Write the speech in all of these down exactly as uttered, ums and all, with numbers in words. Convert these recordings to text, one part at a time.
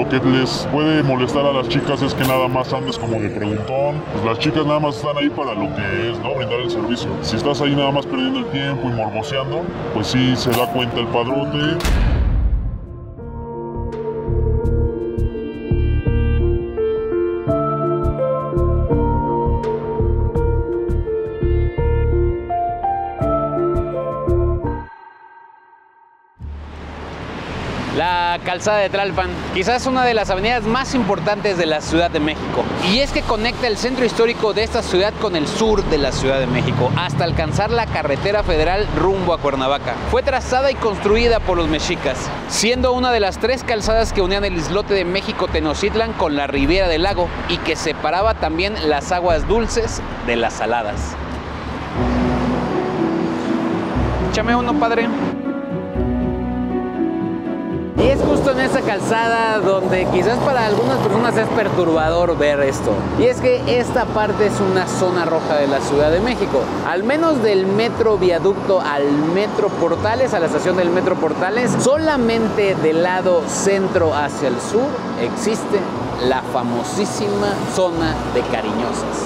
lo que les puede molestar a las chicas es que nada más andes como de preguntón. Pues las chicas nada más están ahí para lo que es, ¿no? Brindar el servicio. Si estás ahí nada más perdiendo el tiempo y morboseando, pues sí se da cuenta el padrote. La calzada de Tlalpan, quizás una de las avenidas más importantes de la Ciudad de México. Y es que conecta el centro histórico de esta ciudad con el sur de la Ciudad de México, hasta alcanzar la carretera federal rumbo a Cuernavaca. Fue trazada y construida por los mexicas, siendo una de las tres calzadas que unían el islote de México-Tenochtitlan con la Riviera del Lago y que separaba también las aguas dulces de las saladas. Échame uno, padre. Y es justo en esa calzada donde quizás para algunas personas es perturbador ver esto. Y es que esta parte es una zona roja de la Ciudad de México. Al menos del Metro Viaducto al Metro Portales, a la estación del Metro Portales, solamente del lado centro hacia el sur existe la famosísima zona de Cariñosas.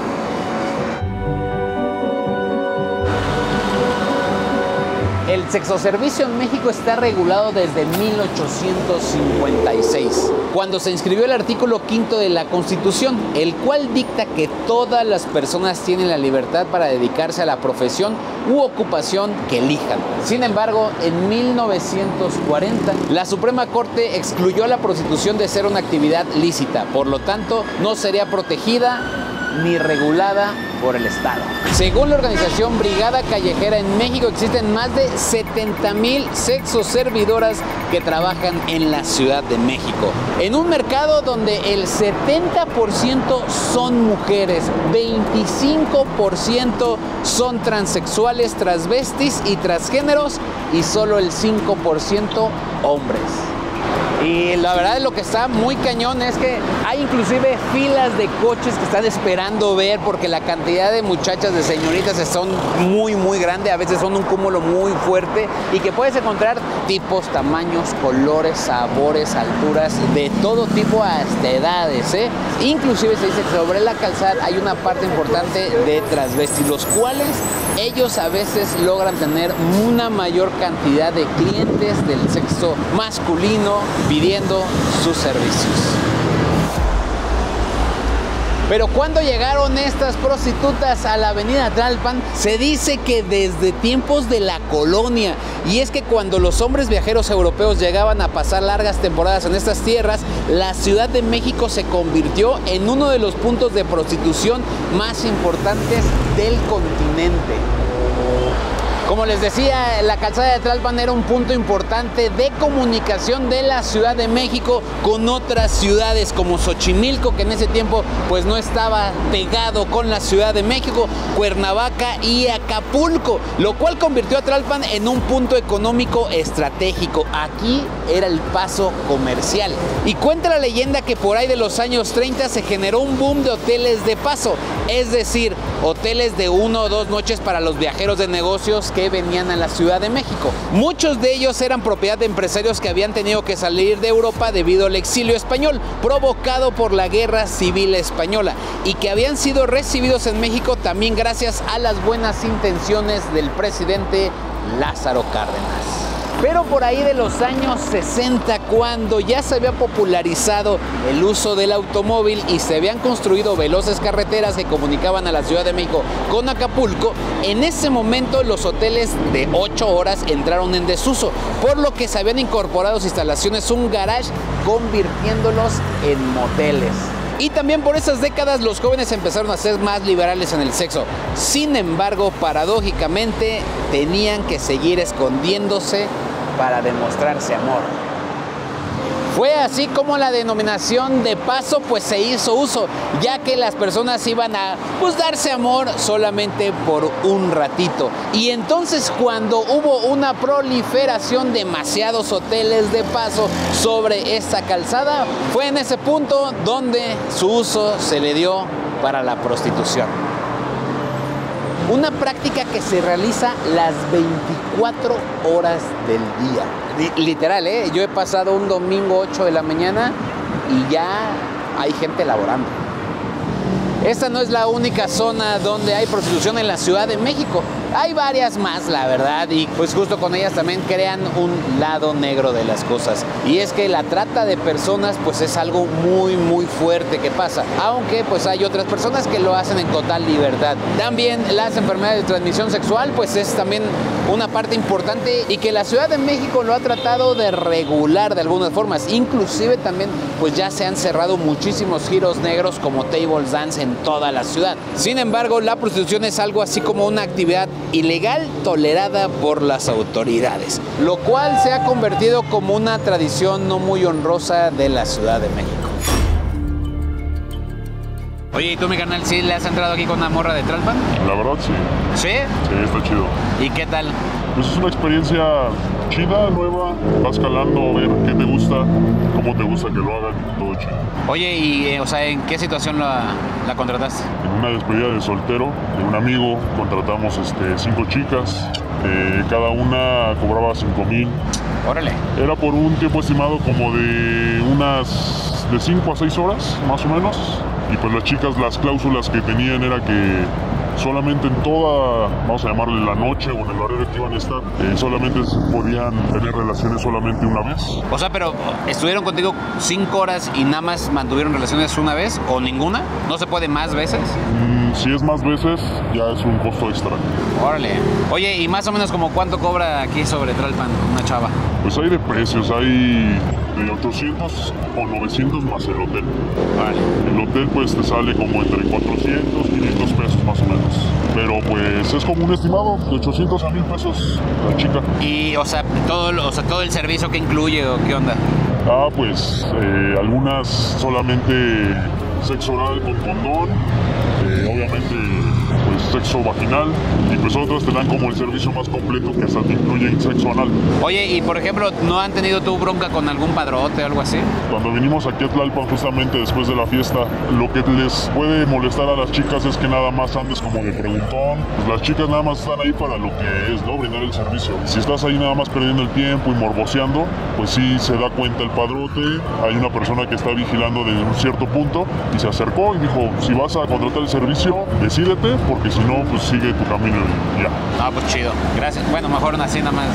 El sexoservicio en México está regulado desde mil ochocientos cincuenta y seis, cuando se inscribió el artículo quinto de la Constitución, el cual dicta que todas las personas tienen la libertad para dedicarse a la profesión u ocupación que elijan. Sin embargo, en mil novecientos cuarenta, la Suprema Corte excluyó la prostitución de ser una actividad lícita, por lo tanto, no sería protegida ni regulada por el Estado. Según la organización Brigada Callejera, en México existen más de setenta mil sexoservidoras que trabajan en la Ciudad de México, en un mercado donde el setenta por ciento son mujeres, veinticinco por ciento son transexuales, transvestis y transgéneros y solo el cinco por ciento hombres. Y la verdad lo que está muy cañón es que hay inclusive filas de coches que están esperando ver, porque la cantidad de muchachas, de señoritas son muy muy grande, a veces son un cúmulo muy fuerte y que puedes encontrar tipos, tamaños, colores, sabores, alturas, de todo tipo hasta edades, ¿eh? Inclusive se dice que sobre la calzada hay una parte importante de transvestis, los cuales ellos a veces logran tener una mayor cantidad de clientes del sexo masculino pidiendo sus servicios. Pero cuando llegaron estas prostitutas a la avenida Tlalpan, se dice que desde tiempos de la colonia. Y es que cuando los hombres viajeros europeos llegaban a pasar largas temporadas en estas tierras, la Ciudad de México se convirtió en uno de los puntos de prostitución más importantes del continente. Como les decía, la calzada de Tlalpan era un punto importante de comunicación de la Ciudad de México con otras ciudades como Xochimilco, que en ese tiempo pues no estaba pegado con la Ciudad de México, Cuernavaca y Acapulco, lo cual convirtió a Tlalpan en un punto económico estratégico. Aquí era el paso comercial. Y cuenta la leyenda que por ahí de los años treinta se generó un boom de hoteles de paso, es decir, hoteles de una o dos noches para los viajeros de negocios que venían a la Ciudad de México. Muchos de ellos eran propiedad de empresarios que habían tenido que salir de Europa debido al exilio español provocado por la Guerra Civil Española y que habían sido recibidos en México también gracias a las buenas intenciones del presidente Lázaro Cárdenas. Pero por ahí de los años sesenta, cuando ya se había popularizado el uso del automóvil y se habían construido veloces carreteras que comunicaban a la Ciudad de México con Acapulco, en ese momento los hoteles de ocho horas entraron en desuso, por lo que se habían incorporado a sus instalaciones un garage, convirtiéndolos en moteles. Y también por esas décadas los jóvenes empezaron a ser más liberales en el sexo. Sin embargo, paradójicamente, tenían que seguir escondiéndose para demostrarse amor. Fue así como la denominación de paso pues se hizo uso, ya que las personas iban a pues, darse amor solamente por un ratito. Y entonces cuando hubo una proliferación de demasiados hoteles de paso sobre esta calzada, fue en ese punto donde su uso se le dio para la prostitución. Una práctica que se realiza las veinticuatro horas del día. Literal, ¿eh? Yo he pasado un domingo ocho de la mañana y ya hay gente laborando. Esta no es la única zona donde hay prostitución en la Ciudad de México. Hay varias más, la verdad, y pues justo con ellas también crean un lado negro de las cosas. Y es que la trata de personas pues es algo muy muy fuerte que pasa, aunque pues hay otras personas que lo hacen en total libertad. También las enfermedades de transmisión sexual pues es también una parte importante y que la Ciudad de México lo ha tratado de regular de algunas formas. Inclusive también pues ya se han cerrado muchísimos giros negros como table dance en toda la ciudad. Sin embargo, la prostitución es algo así como una actividad ilegal tolerada por las autoridades, lo cual se ha convertido como una tradición no muy honrosa de la Ciudad de México. Oye, ¿y tú, mi carnal, sí le has entrado aquí con una morra de Tlalpan? La verdad, sí. ¿Sí? Sí, está chido. ¿Y qué tal? Pues es una experiencia chida, nueva. Vas calando a ver qué te gusta, cómo te gusta que lo hagan, todo chido. Oye, y eh, o sea, ¿en qué situación la, la contrataste? En una despedida de soltero de un amigo contratamos este, cinco chicas. Eh, cada una cobraba cinco mil. Órale. Era por un tiempo estimado como de unas de cinco a seis horas, más o menos. Y pues las chicas, las cláusulas que tenían era que solamente en toda, vamos a llamarle la noche o en el horario que iban a estar, eh, solamente podían tener relaciones solamente una vez. O sea, pero ¿estuvieron contigo cinco horas y nada más mantuvieron relaciones una vez o ninguna? ¿No se puede más veces? Mm, si es más veces, ya es un costo extra. Órale. Oye, ¿y más o menos como cuánto cobra aquí sobre Tlalpan una chava? Pues hay de precios, hay de ochocientos o novecientos más el hotel. Órale. El hotel pues te sale como entre cuatrocientos, quinientos pesos más o menos. Pero pues es como un estimado de ochocientos a mil pesos la chica. Y, o sea, todo, o sea, todo el servicio que incluye o qué onda. Ah, pues eh, algunas solamente sexo oral con condón, eh, obviamente pues sexo vaginal, y pues otras te dan como el servicio más completo que hasta te incluyen sexo anal. Oye, y por ejemplo, ¿no han tenido tu bronca con algún padrote o algo así? Cuando vinimos aquí a Tlalpan justamente después de la fiesta, lo que les puede molestar a las chicas es que nada más andes como de preguntón. Pues las chicas nada más están ahí para lo que es, ¿no? Brindar el servicio. Si estás ahí nada más perdiendo el tiempo y morboseando, pues sí se da cuenta el padrote. Hay una persona que está vigilando desde un cierto punto y se acercó y dijo, si vas a contratar el servicio, decídete, porque si no, pues sigue tu camino y ya. Ah, pues chido. Gracias. Bueno, mejor así nada más.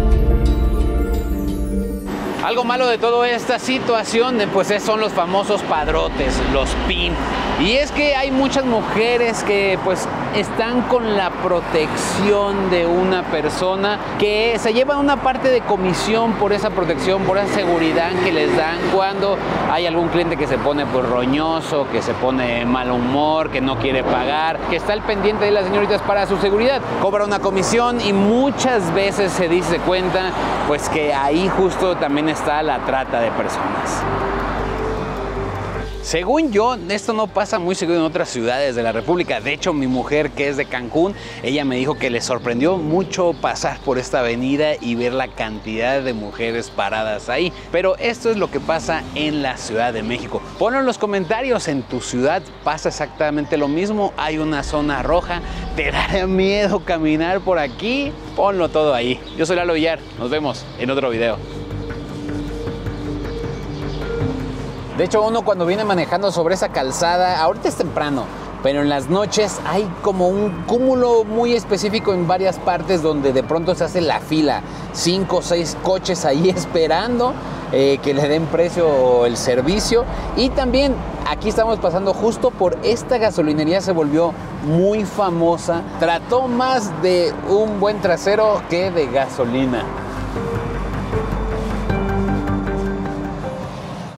Algo malo de toda esta situación pues son los famosos padrotes, los pimp. Y es que hay muchas mujeres que pues están con la protección de una persona, que se llevan una parte de comisión por esa protección, por esa seguridad que les dan cuando hay algún cliente que se pone pues roñoso, que se pone mal humor, que no quiere pagar, que está al pendiente de las señoritas para su seguridad. Cobra una comisión y muchas veces se dice cuenta pues que ahí justo también está la trata de personas. Según yo, esto no pasa muy seguido en otras ciudades de la República. De hecho, mi mujer, que es de Cancún, ella me dijo que le sorprendió mucho pasar por esta avenida y ver la cantidad de mujeres paradas ahí. Pero esto es lo que pasa en la Ciudad de México. Ponlo en los comentarios, ¿en tu ciudad pasa exactamente lo mismo? ¿Hay una zona roja? ¿Te daría miedo caminar por aquí? Ponlo todo ahí. Yo soy Lalo Villar. Nos vemos en otro video. De hecho, uno cuando viene manejando sobre esa calzada, ahorita es temprano, pero en las noches hay como un cúmulo muy específico en varias partes donde de pronto se hace la fila, cinco o seis coches ahí esperando eh, que le den precio o el servicio. Y también aquí estamos pasando justo por esta gasolinería, se volvió muy famosa, trató más de un buen trasero que de gasolina.